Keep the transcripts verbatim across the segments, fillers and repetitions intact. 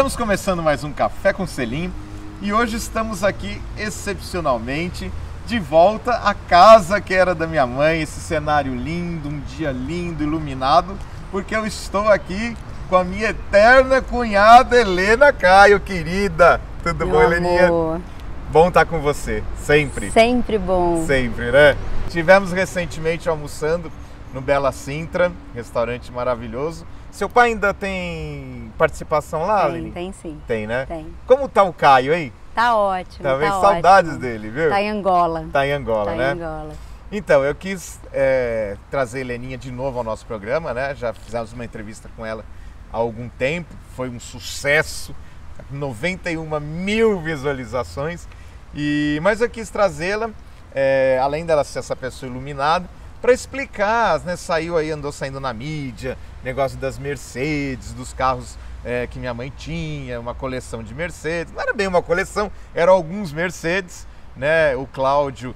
Estamos começando mais um Café com Selim e hoje estamos aqui excepcionalmente de volta à casa que era da minha mãe, esse cenário lindo, um dia lindo, iluminado, porque eu estou aqui com a minha eterna cunhada Helena Caio, querida. Tudo Meu bom, Heleninha? amor. Bom estar com você, sempre. Sempre bom. Sempre, né? Tivemos recentemente almoçando no Bela Sintra, restaurante maravilhoso. Seu pai ainda tem participação lá, Tem, Lili? tem sim. Tem, né? Tem. Como tá o Caio aí? Tá ótimo, Tá vendo? tá Saudades ótimo. dele, viu? Tá em Angola. Tá em Angola, Tá né? em Angola. Então, eu quis é, trazer a Heleninha de novo ao nosso programa, né? Já fizemos uma entrevista com ela há algum tempo, foi um sucesso, noventa e uma mil visualizações. E, mas eu quis trazê-la, é, além dela ser essa pessoa iluminada, para explicar, né? Saiu aí, andou saindo na mídia, negócio das Mercedes, dos carros é, que minha mãe tinha, uma coleção de Mercedes. Não era bem uma coleção, eram alguns Mercedes, né? O Cláudio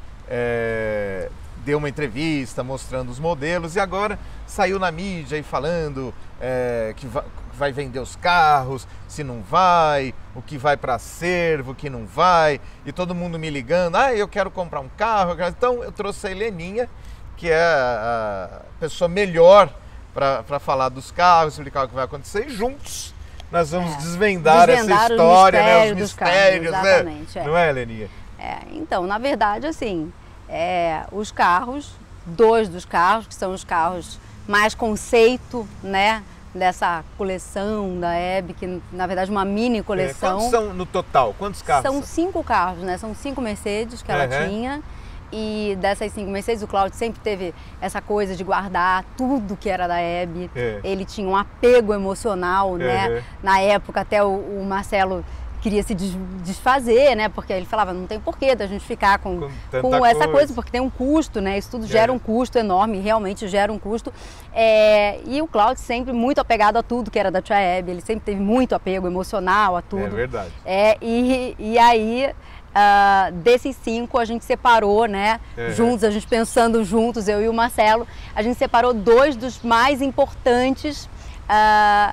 é, deu uma entrevista mostrando os modelos e agora saiu na mídia e falando é, que vai, vai vender os carros, se não vai, o que vai para acervo, o que não vai, e todo mundo me ligando, ah, eu quero comprar um carro. Então eu trouxe a Heleninha, que é a pessoa melhor para falar dos carros, explicar o que vai acontecer, e juntos nós vamos É. desvendar, Desvendar essa história, né? Os dos mistérios, carros, né? exatamente, é. Não é, Heleninha? É, então, na verdade, assim, é, os carros, dois dos carros, que são os carros mais conceito, né? Dessa coleção da Hebe, que na verdade é uma mini coleção. É, quantos são no total? Quantos carros? São cinco carros, né? São cinco Mercedes que ela Uhum. tinha. E dessas cinco Mercedes, o Cláudio sempre teve essa coisa de guardar tudo que era da Hebe. É. Ele tinha um apego emocional, Uhum. né? Na época até o, o Marcelo queria se des- desfazer, né? Porque ele falava, não tem porquê da gente ficar com, Com com, tanta essa coisa. coisa, porque tem um custo, né? Isso tudo gera É. um custo enorme, realmente gera um custo. É, e o Cláudio sempre muito apegado a tudo que era da tia Hebe, ele sempre teve muito apego emocional a tudo. É verdade. É, e, e aí, uh, desses cinco, a gente separou, né? Uhum. Juntos, a gente pensando juntos, eu e o Marcelo, a gente separou dois dos mais importantes uh,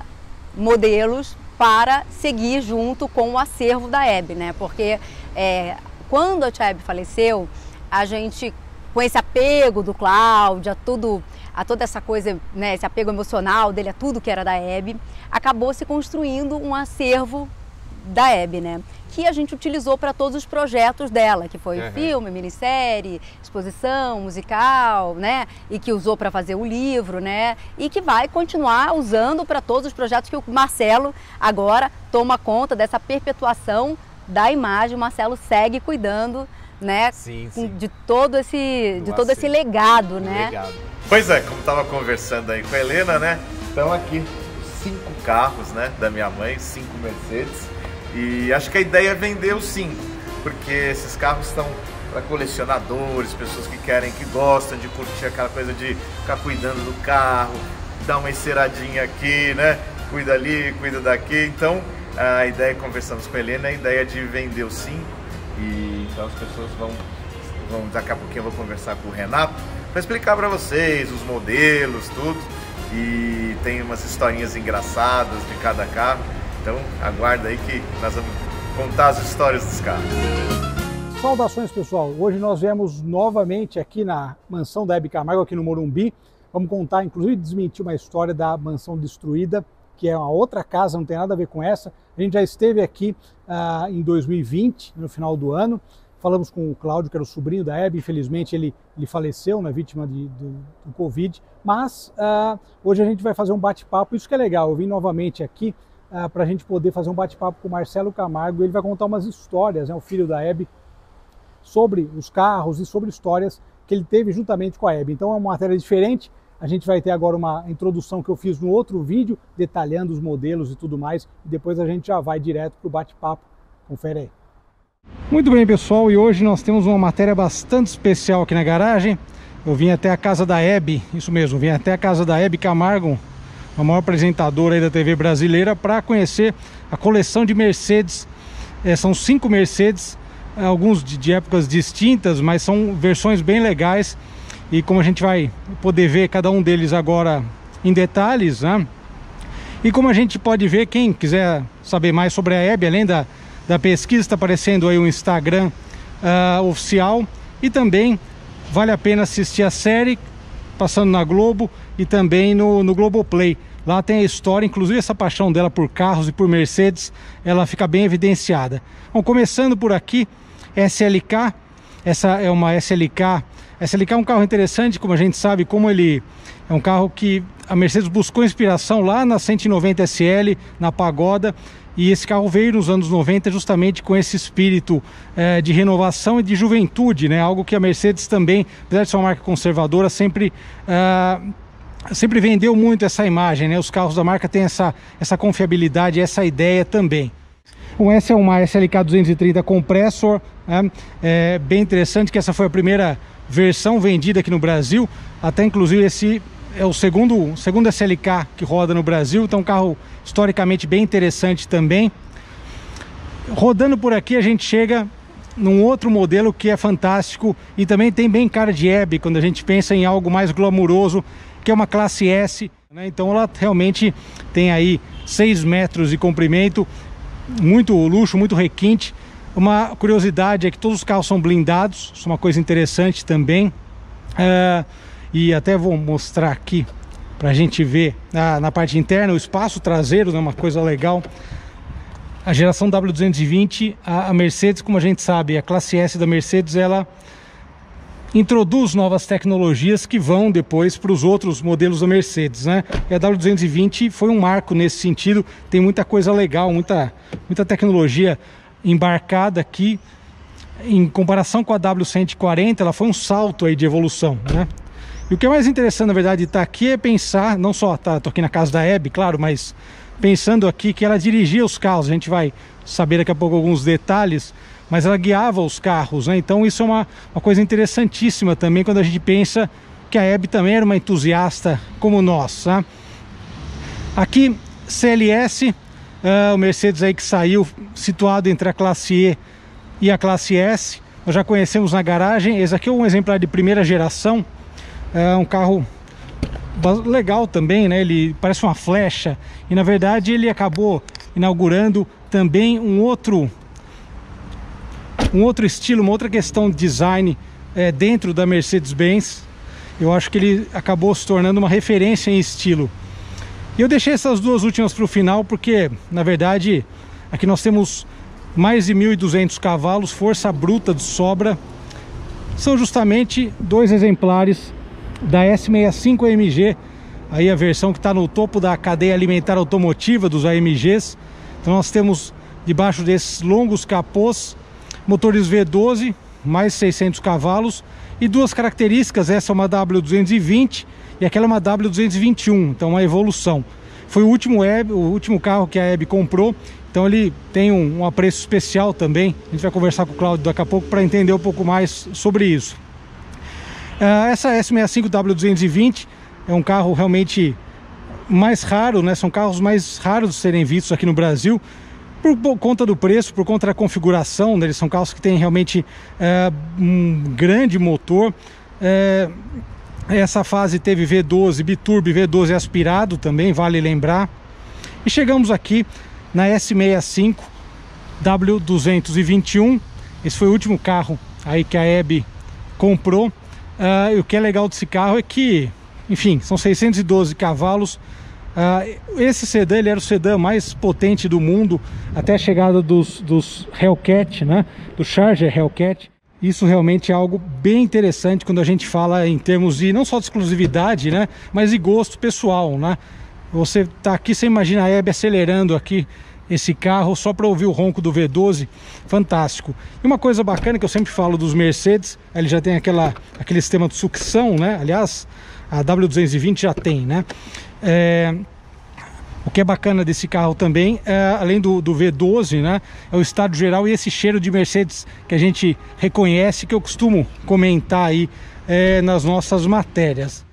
modelos para seguir junto com o acervo da Hebe, né? Porque é, quando a tia Hebe faleceu, a gente, com esse apego do Cláudio, a tudo, a toda essa coisa, né? Esse apego emocional dele a tudo que era da Hebe, acabou se construindo um acervo da Hebe, né? Que a gente utilizou para todos os projetos dela, que foi Uhum. filme, minissérie, exposição, musical, né? E que usou para fazer o livro, né? E que vai continuar usando para todos os projetos que o Marcelo agora toma conta dessa perpetuação da imagem. O Marcelo segue cuidando, né? Sim, com- sim. De todo esse, Do de todo esse acervo. legado, né? Legado. Pois é, como estava conversando aí com a Helena, né? Estão aqui cinco carros, né? Da minha mãe, cinco Mercedes. E acho que a ideia é vender os cinco, porque esses carros estão para colecionadores, pessoas que querem, que gostam de curtir aquela coisa de ficar cuidando do carro, dar uma enceradinha aqui, né? Cuida ali, cuida daqui. Então a ideia, conversamos com a Helena, a ideia de vender os cinco. E então as pessoas vão, vão daqui a pouquinho eu vou conversar com o Renato para explicar para vocês os modelos, tudo. E tem umas historinhas engraçadas de cada carro. Então aguarda aí que nós vamos contar as histórias dos carros. Saudações, pessoal! Hoje nós viemos novamente aqui na mansão da Hebe Camargo, aqui no Morumbi. Vamos contar, inclusive desmentir uma história da mansão destruída, que é uma outra casa, não tem nada a ver com essa. A gente já esteve aqui ah, em dois mil e vinte, no final do ano. Falamos com o Cláudio, que era o sobrinho da Hebe. Infelizmente ele, ele faleceu, né, vítima de, do, do Covid. Mas ah, hoje a gente vai fazer um bate-papo, isso que é legal. Eu vim novamente aqui Uh, para a gente poder fazer um bate-papo com o Marcelo Camargo. Ele vai contar umas histórias, né, o filho da Hebe, sobre os carros e sobre histórias que ele teve juntamente com a Hebe. Então é uma matéria diferente. A gente vai ter agora uma introdução que eu fiz no outro vídeo, detalhando os modelos e tudo mais, e depois a gente já vai direto para o bate-papo. Confere aí. Muito bem, pessoal, e hoje nós temos uma matéria bastante especial aqui na garagem. Eu vim até a casa da Hebe, isso mesmo, vim até a casa da Hebe Camargo, a maior apresentadora aí da T V brasileira, para conhecer a coleção de Mercedes. É, são cinco Mercedes, alguns de, de épocas distintas, mas são versões bem legais. E como a gente vai poder ver cada um deles agora em detalhes, né? E como a gente pode ver, quem quiser saber mais sobre a Hebe, além da, da pesquisa, está aparecendo aí o Instagram uh, oficial, e também vale a pena assistir a série passando na Globo e também no, no Globoplay. Lá tem a história, inclusive essa paixão dela por carros e por Mercedes, ela fica bem evidenciada. Bom, começando por aqui, S L K, essa é uma S L K. S L K é um carro interessante, como a gente sabe, como ele é um carro que a Mercedes buscou inspiração lá na cento e noventa S L, na Pagoda, e esse carro veio nos anos noventa justamente com esse espírito é, de renovação e de juventude, né? Algo que a Mercedes também, apesar de ser uma marca conservadora, sempre... Uh, sempre vendeu muito essa imagem, né? Os carros da marca têm essa, essa confiabilidade, essa ideia também. Bom, essa é uma S L K duzentos e trinta Compressor, né? É bem interessante que essa foi a primeira versão vendida aqui no Brasil, até inclusive esse é o segundo, segundo S L K que roda no Brasil, então um carro historicamente bem interessante também. Rodando por aqui a gente chega num outro modelo que é fantástico e também tem bem cara de Hebe quando a gente pensa em algo mais glamouroso, que é uma classe S, né? Então ela realmente tem aí seis metros de comprimento, muito luxo, muito requinte. Uma curiosidade é que todos os carros são blindados, isso é uma coisa interessante também. É, e até vou mostrar aqui para a gente ver ah, na parte interna o espaço traseiro, né? Uma coisa legal. A geração W duzentos e vinte, a, a Mercedes, como a gente sabe, a classe S da Mercedes, ela introduz novas tecnologias que vão depois para os outros modelos da Mercedes, né? E a W duzentos e vinte foi um marco nesse sentido, tem muita coisa legal, muita, muita tecnologia embarcada aqui. Em comparação com a W cento e quarenta, ela foi um salto aí de evolução, né? E o que é mais interessante, na verdade, de estar aqui é pensar, não só, tá, tô aqui na casa da Hebe, claro, mas pensando aqui que ela dirigia os carros, a gente vai saber daqui a pouco alguns detalhes, mas ela guiava os carros, né? Então isso é uma, uma coisa interessantíssima também quando a gente pensa que a Hebe também era uma entusiasta como nós, né? Aqui C L S, uh, o Mercedes aí que saiu situado entre a classe E e a classe S, nós já conhecemos na garagem. Esse aqui é um exemplar de primeira geração, é um carro legal também, né? Ele parece uma flecha e na verdade ele acabou inaugurando também um outro um outro estilo, uma outra questão de design é, dentro da Mercedes-Benz. Eu acho que ele acabou se tornando uma referência em estilo. E eu deixei essas duas últimas para o final porque, na verdade, aqui nós temos mais de mil e duzentos cavalos, força bruta de sobra. São justamente dois exemplares da S sessenta e cinco A M G, aí a versão que está no topo da cadeia alimentar automotiva dos A M Gs. Então nós temos debaixo desses longos capôs motores V doze, mais seiscentos cavalos, e duas características, essa é uma W duzentos e vinte e aquela é uma W duzentos e vinte e um, então uma evolução. Foi o último, Hebe, o último carro que a Hebe comprou, então ele tem um, um apreço especial também. A gente vai conversar com o Cláudio daqui a pouco para entender um pouco mais sobre isso. Uh, essa S sessenta e cinco W duzentos e vinte é um carro realmente mais raro, né? São carros mais raros de serem vistos aqui no Brasil, por, por conta do preço, por conta da configuração, né? Eles são carros que têm realmente é, um grande motor. É, essa fase teve V doze, biturbo e V doze aspirado também, vale lembrar. E chegamos aqui na S sessenta e cinco W duzentos e vinte e um. Esse foi o último carro aí que a Hebe comprou. Uh, e o que é legal desse carro é que, enfim, são seiscentos e doze cavalos. Uh, esse sedã, ele era o sedã mais potente do mundo até a chegada dos, dos Hellcat, né? Do Charger Hellcat. Isso realmente é algo bem interessante quando a gente fala em termos de não só de exclusividade, né? Mas de gosto pessoal, né? Você tá aqui, você imagina a Hebe acelerando aqui esse carro só para ouvir o ronco do V doze, fantástico. E uma coisa bacana que eu sempre falo dos Mercedes, ele já tem aquela, aquele sistema de sucção, né? Aliás, a W duzentos e vinte já tem, né? É, o que é bacana desse carro também, é, além do, do V doze, né? É o estado geral e esse cheiro de Mercedes que a gente reconhece, que eu costumo comentar aí é, nas nossas matérias.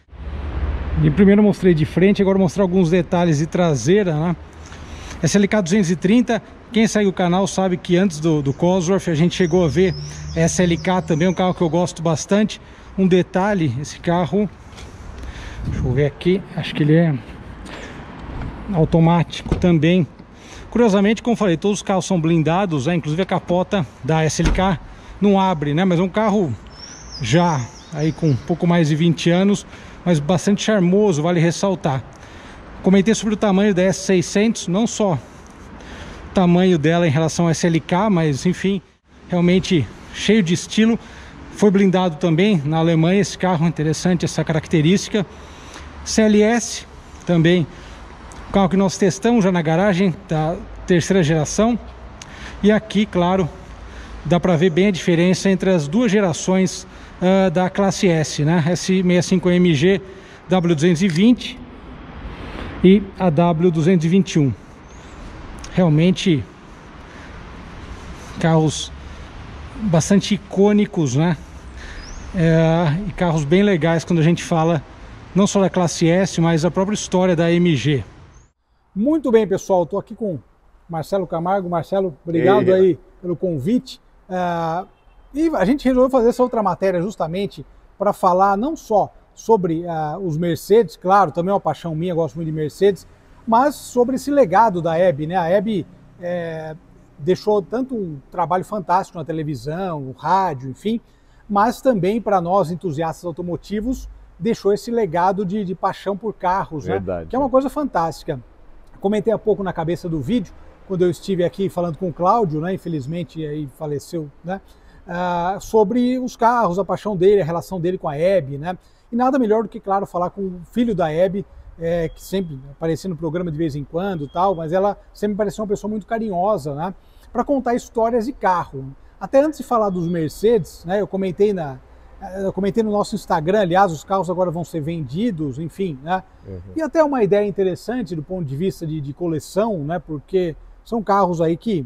E primeiro eu mostrei de frente, agora vou mostrar alguns detalhes de traseira, né? S L K duzentos e trinta, quem segue o canal sabe que antes do, do Cosworth a gente chegou a ver S L K também, um carro que eu gosto bastante. Um detalhe, esse carro, deixa eu ver aqui, acho que ele é automático também. Curiosamente, como eu falei, todos os carros são blindados, né? Inclusive a capota da S L K não abre, né? Mas é um carro já aí com um pouco mais de vinte anos, mas bastante charmoso, vale ressaltar. Comentei sobre o tamanho da S seiscentos, não só o tamanho dela em relação à S L K, mas enfim, realmente cheio de estilo. Foi blindado também na Alemanha esse carro, interessante essa característica. C L S também, carro que nós testamos já na garagem da terceira geração. E aqui, claro, dá para ver bem a diferença entre as duas gerações uh, da classe S, né? S sessenta e cinco M G W duzentos e vinte e a W duzentos e vinte e um. Realmente carros bastante icônicos, né? É, e carros bem legais quando a gente fala não só da classe S, mas a própria história da M G. Muito bem, pessoal, estou aqui com Marcelo Camargo. Marcelo, obrigado Ei. aí pelo convite. Uh, e a gente resolveu fazer essa outra matéria justamente para falar não só sobre uh, os Mercedes, claro, também é uma paixão minha, gosto muito de Mercedes, mas sobre esse legado da Hebe, né? A Hebe é, deixou tanto um trabalho fantástico na televisão, no rádio, enfim, mas também para nós entusiastas automotivos deixou esse legado de, de paixão por carros, Verdade, né? Que é uma coisa fantástica. Comentei há pouco na cabeça do vídeo, quando eu estive aqui falando com o Cláudio, né? Infelizmente aí faleceu, né? Ah, sobre os carros, a paixão dele, a relação dele com a Hebe, né? E nada melhor do que, claro, falar com o filho da Hebe, é, que sempre aparecia no programa de vez em quando, tal, mas ela sempre parecia uma pessoa muito carinhosa, né? Para contar histórias de carro. Até antes de falar dos Mercedes, né? Eu comentei na Eu comentei no nosso Instagram, aliás, os carros agora vão ser vendidos, enfim, né? Uhum. E até uma ideia interessante do ponto de vista de, de coleção, né? Porque são carros aí que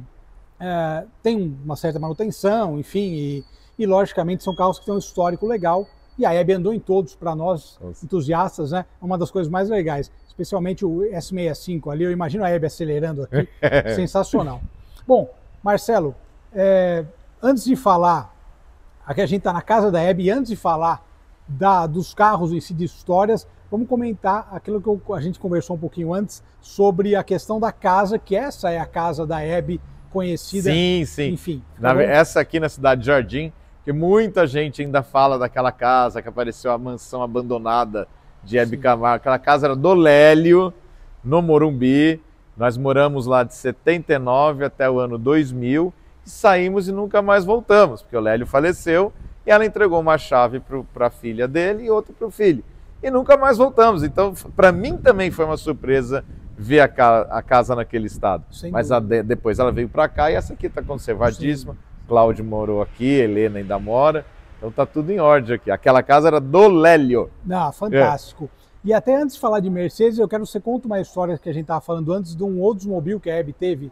é, têm uma certa manutenção, enfim, e, e logicamente são carros que têm um histórico legal. E a Hebe andou em todos, para nós Nossa. entusiastas, né? É uma das coisas mais legais, especialmente o S sessenta e cinco ali. Eu imagino a Hebe acelerando aqui, sensacional. Bom, Marcelo, é, antes de falar, aqui a gente está na casa da Hebe, e antes de falar da, dos carros em si, de histórias, vamos comentar aquilo que eu, a gente conversou um pouquinho antes, sobre a questão da casa, que essa é a casa da Hebe conhecida. Sim, sim. Enfim. Na, essa aqui na Cidade de Jardim, que muita gente ainda fala daquela casa, que apareceu a mansão abandonada de Hebe Camargo. Aquela casa era do Lélio, no Morumbi. Nós moramos lá de setenta e nove até o ano dois mil. Saímos e nunca mais voltamos, porque o Lélio faleceu e ela entregou uma chave para a filha dele e outra para o filho. E nunca mais voltamos. Então, para mim também foi uma surpresa ver a, ca a casa naquele estado. Sem Mas a de depois ela veio para cá e essa aqui está conservadíssima. Sim. Cláudio morou aqui, Helena ainda mora. Então tá tudo em ordem aqui. Aquela casa era do Lélio. Ah, fantástico. É. E até antes de falar de Mercedes, eu quero que você conte uma história que a gente estava falando antes de um Oldsmobile que a Hebe teve.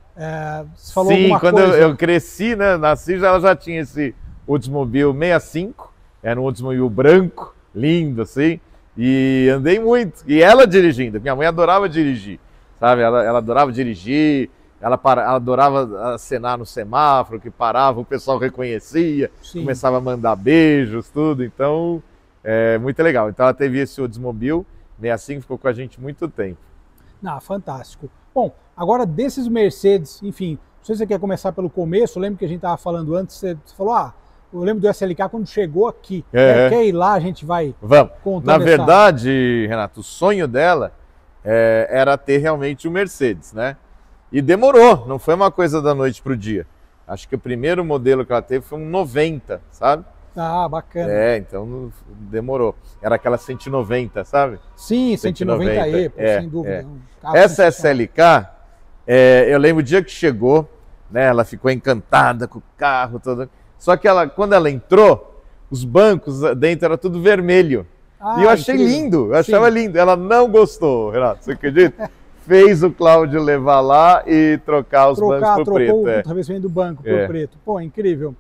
É, você falou Sim, alguma quando coisa... eu, eu cresci, né, nasci, ela já tinha esse Oldsmobile sessenta e cinco, era um Oldsmobile branco, lindo assim, e andei muito, e ela dirigindo, minha mãe adorava dirigir, sabe, ela, ela adorava dirigir, ela, para, ela adorava acenar no semáforo, que parava, o pessoal reconhecia, Sim. começava a mandar beijos, tudo, então, é muito legal. Então ela teve esse Oldsmobile sessenta e cinco, ficou com a gente muito tempo. Ah, fantástico. Bom, agora desses Mercedes, enfim, não sei se você quer começar pelo começo, eu lembro que a gente estava falando antes, você falou, ah, eu lembro do S L K quando chegou aqui, é. quer ir lá, a gente vai Vamos. Na verdade, essa... Renato, o sonho dela é, era ter realmente o Mercedes, né? E demorou, não foi uma coisa da noite para o dia. Acho que o primeiro modelo que ela teve foi um noventa, sabe? Ah, bacana. É, então demorou. Era aquela cento e noventa, sabe? Sim, cento e noventa E, pô, é, sem dúvida. É. Um Essa S L K, é, eu lembro o dia que chegou, né, ela ficou encantada com o carro, todo. Só que ela, quando ela entrou, os bancos dentro era tudo vermelho. Ah, e eu achei incrível. lindo, eu achava Sim. lindo. Ela não gostou, Renato, você acredita? Fez o Cláudio levar lá e trocar os trocar, bancos pro preto. Trocou é. o travessimento do banco pro é. preto. Pô, incrível.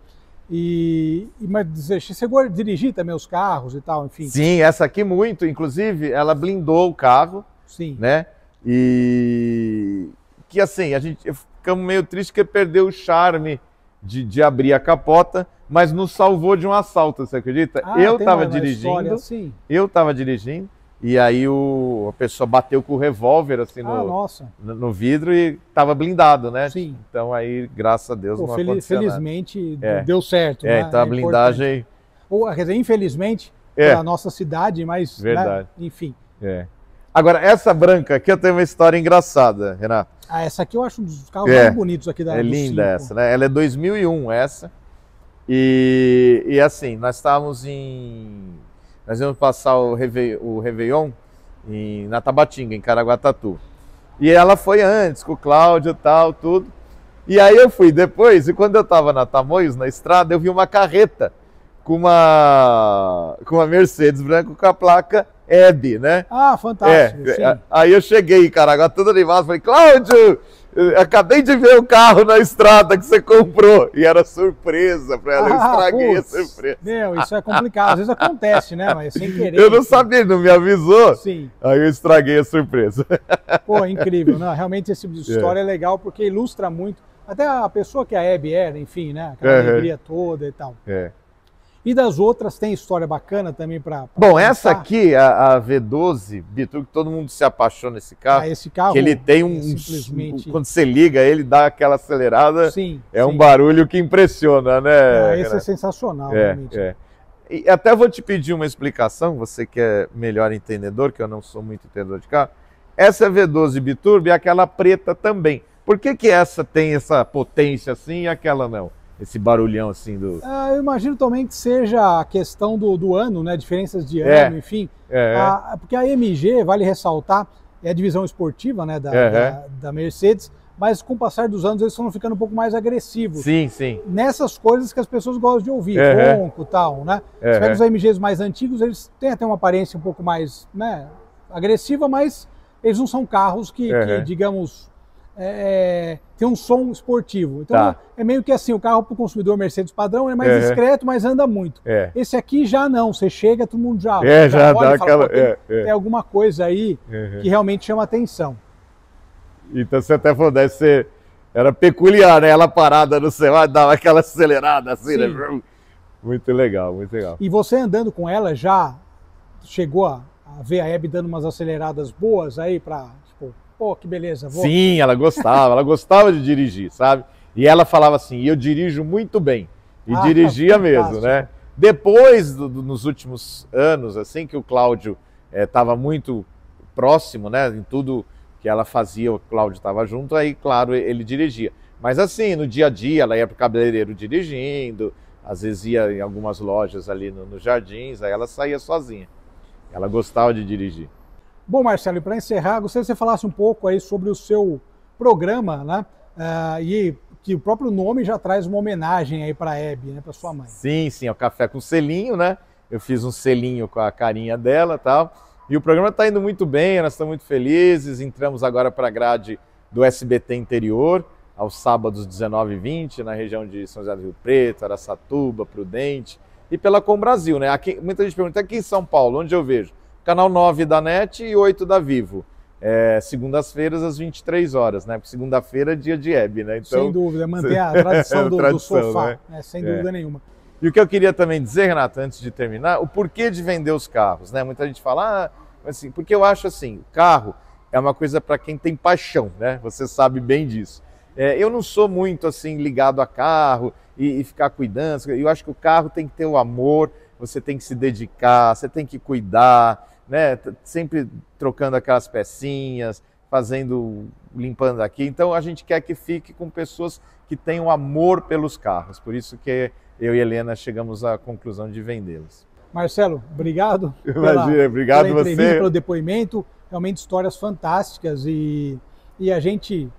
E, e mas você chegou a dirigir também os carros e tal, enfim? Sim, essa aqui muito. Inclusive, ela blindou o carro. Sim. Né? E que assim, a gente ficamos meio triste porque perdeu o charme de, de abrir a capota, mas nos salvou de um assalto, você acredita? Ah, eu tem estava uma, uma dirigindo, assim. eu estava dirigindo, e aí o, a pessoa bateu com o revólver assim no, ah, nossa. no, no vidro e estava blindado, né? Sim. Então aí, graças a Deus, Pô, não fel aconteceu felizmente nada. É. deu certo, É, né? então a É blindagem... Ou, quer dizer, infelizmente, É. para a nossa cidade, mas, Verdade. Né? Enfim. É. Agora, essa branca aqui eu tenho uma história engraçada, Renato. Ah, essa aqui eu acho um dos carros É. mais bonitos aqui da É do linda cinco. essa, né? Ela é dois mil e um, essa. E, e assim, nós estávamos em... Nós íamos passar o, Reve, o Réveillon em, na Tabatinga, em Caraguatatuba. E ela foi antes, com o Cláudio e tal, tudo. E aí eu fui depois, e quando eu estava na Tamoios, na estrada, eu vi uma carreta com uma, com uma Mercedes branca com a placa Hebe, né? Ah, fantástico, é, sim. Aí eu cheguei em Caraguá, todo animado, falei, Cláudio, acabei de ver o carro na estrada que você comprou. E era surpresa para ela, eu Ah, estraguei putz, a surpresa. Meu, isso é complicado, às vezes acontece, né? Mas sem querer. Eu não assim. sabia, ele não me avisou. Sim. Aí eu estraguei a surpresa. Pô, incrível, né? Realmente esse tipo de história é. é legal porque ilustra muito, até a pessoa que a Hebe era, enfim, né? Aquela Uhum. alegria toda e tal. É. E das outras, tem história bacana também para. Bom, essa aqui, a, a V doze Biturbo, que todo mundo se apaixona nesse carro. Ah, esse carro. Que ele tem um. é simplesmente... um quando você liga ele, dá aquela acelerada. Sim. É sim. um barulho que impressiona, né? Ah, esse Renato? é sensacional, É, realmente. é. E até vou te pedir uma explicação, você que é melhor entendedor, que eu não sou muito entendedor de carro. Essa V doze Biturbo é aquela preta também. Por que que essa tem essa potência assim e aquela não? Esse barulhão assim do... Ah, eu imagino também que seja a questão do, do ano, né? Diferenças de É. ano, enfim. É, A, porque a A M G, vale ressaltar, é a divisão esportiva, né, da, Uhum. da, da Mercedes, mas com o passar dos anos eles estão ficando um pouco mais agressivos. sim, sim. Nessas coisas que as pessoas gostam de ouvir, Uhum. ronco e tal, né? Uhum. Você pega os A M Gs mais antigos, eles têm até uma aparência um pouco mais, né, agressiva, mas eles não são carros que, Uhum. que digamos, é, tem um som esportivo. Então Tá. é meio que assim, o carro para o consumidor Mercedes padrão é mais Uhum. discreto, mas anda muito. É, Esse aqui já não, você chega, todo mundo já, é já, olha dá e fala, aquela... "Pô, tem, é, é. tem alguma coisa aí Uhum. que realmente chama atenção." Então você até falou, deve ser... Era peculiar, né? Ela parada no céu, dava aquela acelerada assim, Sim. né? Muito legal, muito legal. E você andando com ela já chegou a, a ver a Hebe dando umas aceleradas boas aí para, tipo, pô, que beleza, vou. Sim, ela gostava, ela gostava de dirigir, sabe? E ela falava assim, eu dirijo muito bem. E Ah, dirigia fantástico. mesmo, né? Depois, do, do, nos últimos anos, assim, que o Cláudio estava muito próximo, né? Em tudo que ela fazia, o Cláudio estava junto, aí, claro, ele dirigia. Mas assim, no dia a dia, ela ia para o cabeleireiro dirigindo, às vezes ia em algumas lojas ali nos no Jardins, aí ela saía sozinha. Ela gostava de dirigir. Bom, Marcelo, e para encerrar, gostaria que você falasse um pouco aí sobre o seu programa, né? Ah, e que o próprio nome já traz uma homenagem aí para a Hebe, né? Para sua mãe. Sim, sim, é o Café com Selinho, né? Eu fiz um selinho com a carinha dela e tal. E o programa está indo muito bem, nós estamos muito felizes. Entramos agora para a grade do S B T Interior, aos sábados dezenove e vinte, na região de São José do Rio Preto, Araçatuba, Prudente, e pela Com Brasil, né? Aqui, muita gente pergunta, aqui em São Paulo, onde eu vejo? Canal nove da NET e oito da Vivo. É, segundas-feiras às vinte e três horas, né? Porque segunda-feira é dia de Hebe, né? Então, sem dúvida, manter a tradição do, tradição, do sofá, né? né? Sem É. dúvida nenhuma. E o que eu queria também dizer, Renato, antes de terminar, o porquê de vender os carros, né? Muita gente fala, ah, assim, porque eu acho assim, o carro é uma coisa para quem tem paixão, né? Você sabe bem disso. É, eu não sou muito assim ligado a carro e, e ficar cuidando. Eu acho que o carro tem que ter o amor, você tem que se dedicar, você tem que cuidar, né? Sempre trocando aquelas pecinhas, fazendo, limpando aqui. Então a gente quer que fique com pessoas que tenham amor pelos carros. Por isso que eu e Helena chegamos à conclusão de vendê-los. Marcelo, obrigado. Imagina, pela, obrigado pela entrevista, você. pelo depoimento. Realmente histórias fantásticas e, e a gente,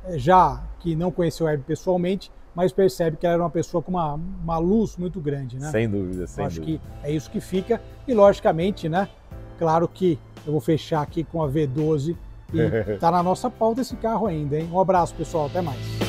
já que não conheceu a Hebe pessoalmente, mas percebe que ela era uma pessoa com uma, uma luz muito grande, né? Sem dúvida, sem Eu acho dúvida. que é isso que fica. E logicamente, né? Claro que eu vou fechar aqui com a V doze e tá na nossa pauta esse carro ainda, hein? Um abraço, pessoal. Até mais.